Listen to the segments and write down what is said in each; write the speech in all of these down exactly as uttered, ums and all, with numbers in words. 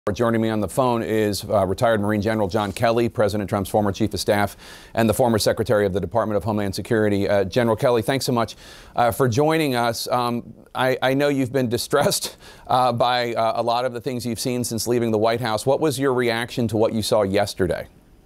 Joining me on the phone is uh, retired Marine General John Kelly, President Trump's former Chief of Staff and the former Secretary of the Department of Homeland Security. Uh, General Kelly, thanks so much uh, for joining us. Um, I, I know you've been distressed uh, by uh, a lot of the things you've seen since leaving the White House. What was your reaction to what you saw yesterday?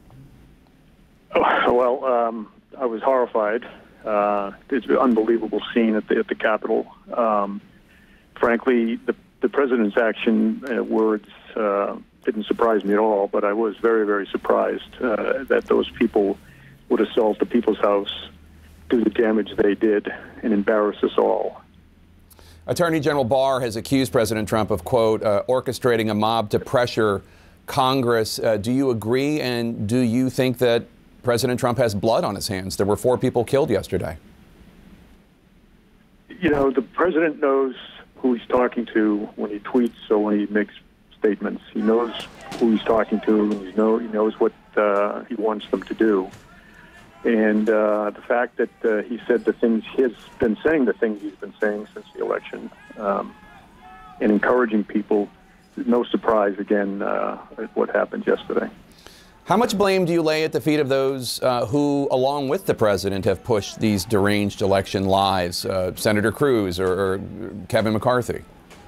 Oh, well, um, I was horrified. Uh, it's an unbelievable scene at the, at the Capitol. Um, frankly, the, the president's action, uh, words, Uh, didn't surprise me at all, but I was very, very surprised uh, that those people would assault the People's House, do the damage they did, and embarrass us all. Attorney General Barr has accused President Trump of, quote, uh, orchestrating a mob to pressure Congress. Uh, do you agree, and do you think that President Trump has blood on his hands? There were four people killed yesterday. You know, the president knows who he's talking to when he tweets or when he makes statements. He knows who he's talking to, and he, know, he knows what uh, he wants them to do. And uh, the fact that uh, he said the things he's been saying, the things he's been saying since the election, um, and encouraging people, no surprise again uh, at what happened yesterday. How much blame do you lay at the feet of those uh, who, along with the president, have pushed these deranged election lies, uh, Senator Cruz or, or Kevin McCarthy?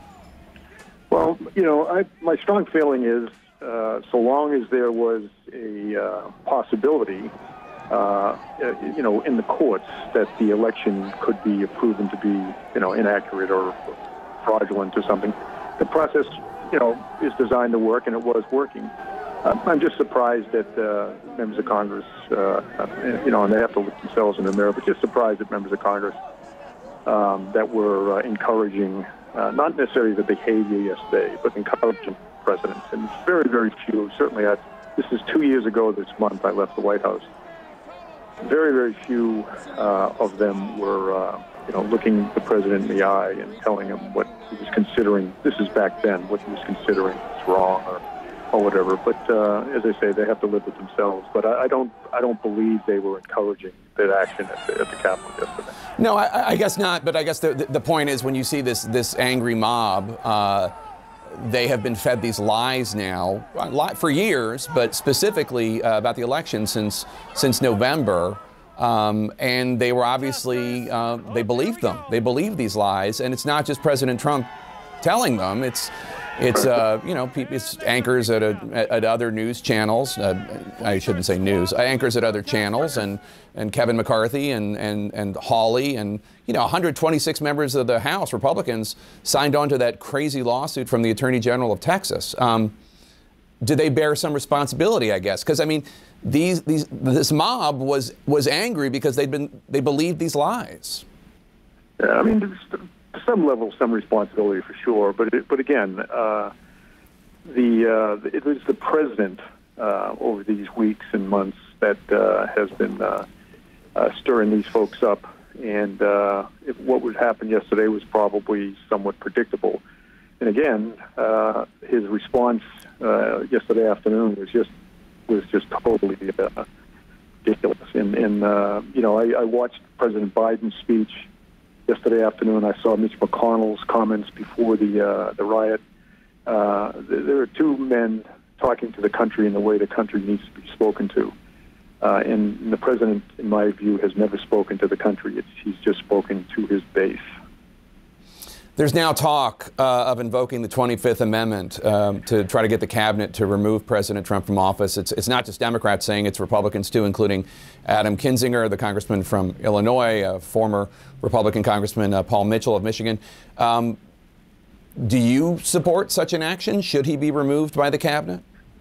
Well, you know, I, my strong feeling is uh, so long as there was a uh, possibility, uh, you know, in the courts that the election could be proven to be, you know, inaccurate or fraudulent or something, the process, you know, is designed to work, and it was working. Uh, I'm just surprised that uh, members of Congress, uh, you know, and they have to look themselves in the mirror, but just surprised that members of Congress um, that were uh, encouraging Uh, not necessarily the behavior yesterday, but encouraging presidents. And very, very few, certainly I, this is two years ago this month I left the White House. Very, very few uh, of them were, uh, you know, looking the president in the eye and telling him what he was considering. This is back then, what he was considering was wrong or, or whatever. But uh, as I say, they have to live with themselves. But I, I don't, I don't believe they were encouraging that action at the, at the Capitol yesterday. No, I, I guess not. But I guess the, the point is, when you see this this angry mob, uh, they have been fed these lies now for years, but specifically uh, about the election since since November. Um, and they were obviously uh, they believed them. They believed these lies, and it's not just President Trump telling them. It's It's, uh, you know, it's anchors at, a, at other news channels. Uh, I shouldn't say news. Anchors at other channels, and, and Kevin McCarthy and, and, and Hawley and, you know, one hundred twenty-six members of the House, Republicans, signed on to that crazy lawsuit from the Attorney General of Texas. Um, do they bear some responsibility, I guess? Because, I mean, these, these, this mob was, was angry because they'd been, they believed these lies. Yeah, I mean, to some level, some responsibility for sure, but it, but again, uh, the uh, it was the president uh, over these weeks and months that uh, has been uh, uh, stirring these folks up, and uh, if what would happen yesterday was probably somewhat predictable. And again, uh, his response uh, yesterday afternoon was just was just totally uh, ridiculous. And, and uh, you know, I, I watched President Biden's speech yesterday afternoon. I saw Mitch McConnell's comments before the uh, the riot. Uh, there are two men talking to the country in the way the country needs to be spoken to. Uh, and the president, in my view, has never spoken to the country. It's, he's just spoken to his base. There's now talk uh, of invoking the twenty-fifth Amendment um, to try to get the cabinet to remove President Trump from office. It's, it's not just Democrats saying, it's Republicans too, including Adam Kinzinger, the congressman from Illinois, uh, former Republican Congressman uh, Paul Mitchell of Michigan. Um, do you support such an action? Should he be removed by the cabinet?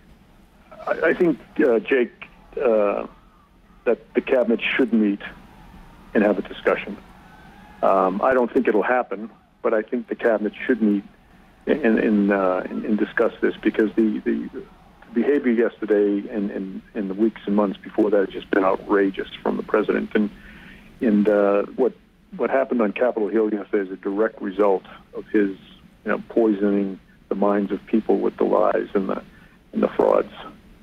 I, I think, uh, Jake, uh, that the cabinet should meet and have a discussion. Um, I don't think it'll happen, but I think the cabinet should meet and, and, uh, and, and discuss this, because the, the behavior yesterday and, and, and the weeks and months before that has just been outrageous from the president. And, and uh, what what happened on Capitol Hill yesterday is a direct result of his, you know, poisoning the minds of people with the lies and the and the frauds.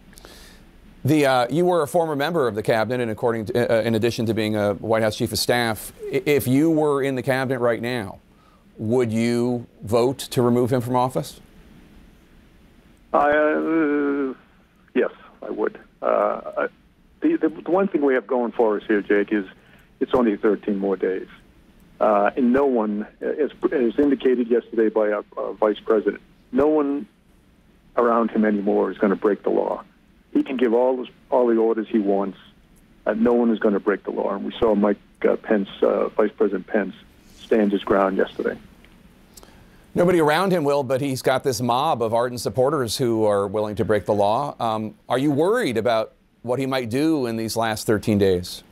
The uh, you were a former member of the cabinet, and according to, uh, in addition to being a White House chief of staff, if you were in the cabinet right now, would you vote to remove him from office? I, uh, yes, I would. Uh, the, the, the one thing we have going for us here, Jake, is it's only thirteen more days. Uh, and no one, as, as indicated yesterday by our, our vice president, no one around him anymore is going to break the law. He can give all, his, all the orders he wants. Uh, no one is going to break the law. And we saw Mike uh, Pence, uh, Vice President Pence, stand his ground yesterday. Nobody around him will, but he's got this mob of ardent supporters who are willing to break the law. Um, are you worried about what he might do in these last thirteen days?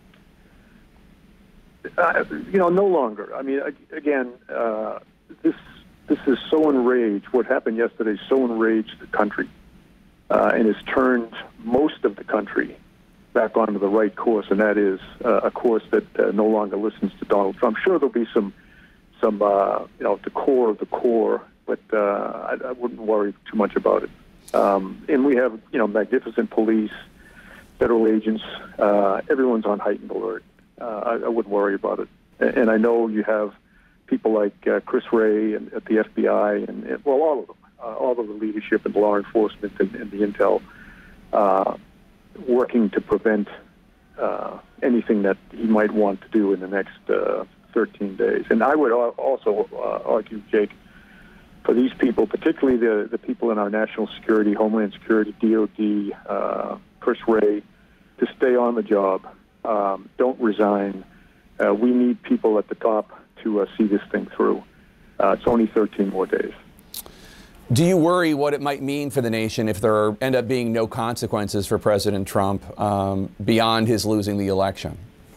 Uh, you know, no longer. I mean, again, uh, this this is so enraged. What happened yesterday so enraged the country uh, and has turned most of the country back onto the right course, and that is uh, a course that uh, no longer listens to Donald Trump. Sure, there'll be some, some uh, you know, the core of the core, but uh, I, I wouldn't worry too much about it. Um, and we have, you know, magnificent police, federal agents. Uh, everyone's on heightened alert. Uh, I, I wouldn't worry about it. And I know you have people like uh, Chris Wray and, at the F B I, and, and well, all of them, uh, all of the leadership and law enforcement and, and the intel, uh, working to prevent uh, anything that he might want to do in the next uh, thirteen days. And I would also uh, argue, Jake, for these people, particularly the, the people in our national security, Homeland Security, D O D, uh, Chris Wray, to stay on the job. Um, don't resign. Uh, we need people at the top to uh, see this thing through. Uh, it's only thirteen more days. Do you worry what it might mean for the nation if there are, end up being no consequences for President Trump um, beyond his losing the election?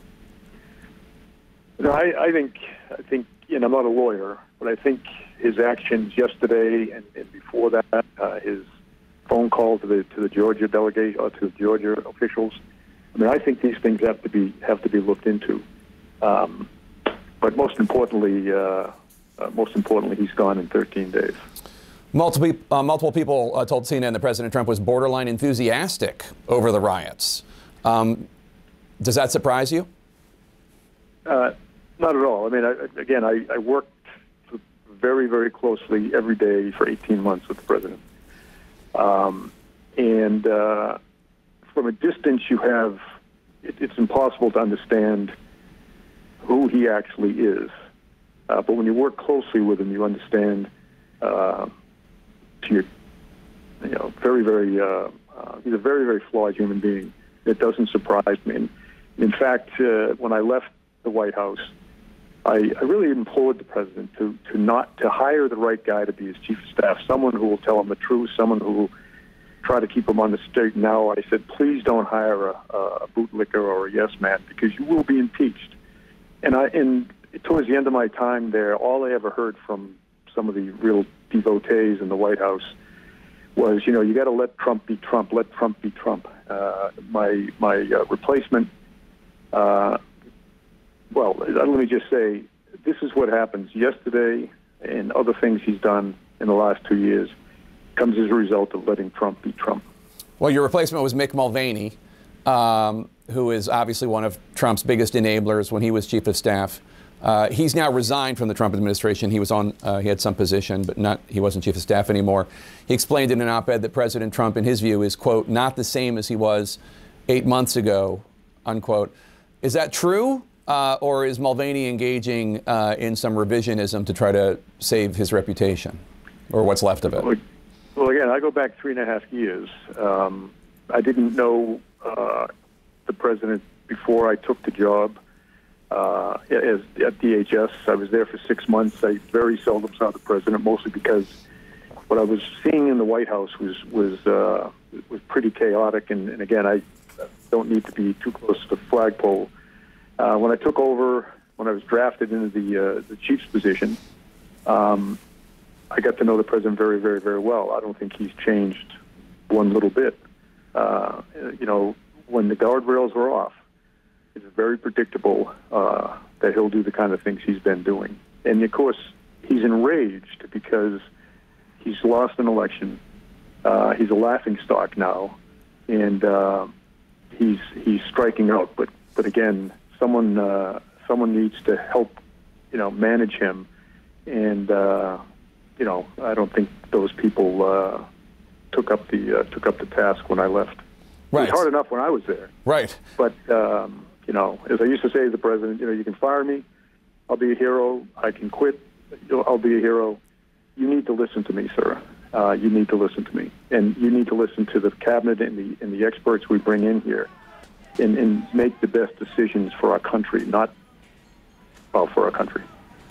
No, I, I think, I think, and I'm not a lawyer, but I think his actions yesterday and, and before that, uh, his phone call to the to the Georgia delegate or to the Georgia officials. I mean, I think these things have to be have to be looked into. Um, but most importantly, uh, uh, most importantly, he's gone in thirteen days. Multiple, uh, multiple people uh, told C N N that President Trump was borderline enthusiastic over the riots. Um, does that surprise you? Uh, not at all. I mean, I, again, I, I worked very, very closely every day for eighteen months with the president. Um, and uh, from a distance, you have, it, it's impossible to understand who he actually is. Uh, but when you work closely with him, you understand uh, to your, you know, very, very, uh, uh, he's a very, very flawed human being. It doesn't surprise me. And in fact, uh, when I left the White House, I, I really implored the president to, to not, to hire the right guy to be his chief of staff, someone who will tell him the truth, someone who will try to keep him on the straight and narrow. I said, please don't hire a, a bootlicker or a yes man, because you will be impeached. And I, and towards the end of my time there, all I ever heard from some of the real devotees in the White House was, you know, you got to let Trump be Trump, let Trump be Trump. Uh, my my uh, replacement, uh, well, let me just say, this is what happens. Yesterday and other things he's done in the last two years comes as a result of letting Trump be Trump. Well, your replacement was Mick Mulvaney, um, who is obviously one of Trump's biggest enablers when he was chief of staff. Uh, he's now resigned from the Trump administration. He was on, uh, he had some position, but not, he wasn't chief of staff anymore. He explained in an op-ed that President Trump, in his view, is, quote, not the same as he was eight months ago, unquote. Is that true? Uh, or is Mulvaney engaging uh, in some revisionism to try to save his reputation, or what's left of it? Well, again, I go back three and a half years. Um, I didn't know uh, the president before I took the job. Uh, as, at D H S, I was there for six months. I very seldom saw the president, mostly because what I was seeing in the White House was was uh, was pretty chaotic. And, and again, I don't need to be too close to the flagpole. Uh, when I took over, when I was drafted into the uh, the chief's position, um, I got to know the president very, very, very well. I don't think he's changed one little bit. Uh, you know, when the guardrails were off, it's very predictable uh, that he'll do the kind of things he's been doing. And of course, he's enraged because he's lost an election. Uh, he's a laughingstock now, and uh, he's he's striking out. But but again, someone uh, someone needs to help, you know, manage him. And uh, you know, I don't think those people uh, took up the uh, took up the task when I left. Right. It was hard enough when I was there. Right. But um, you know, as I used to say to the president, you know, you can fire me, I'll be a hero. I can quit, I'll be a hero. You need to listen to me, sir. Uh, you need to listen to me, and you need to listen to the cabinet and the and the experts we bring in here, and, and make the best decisions for our country, not well for our country.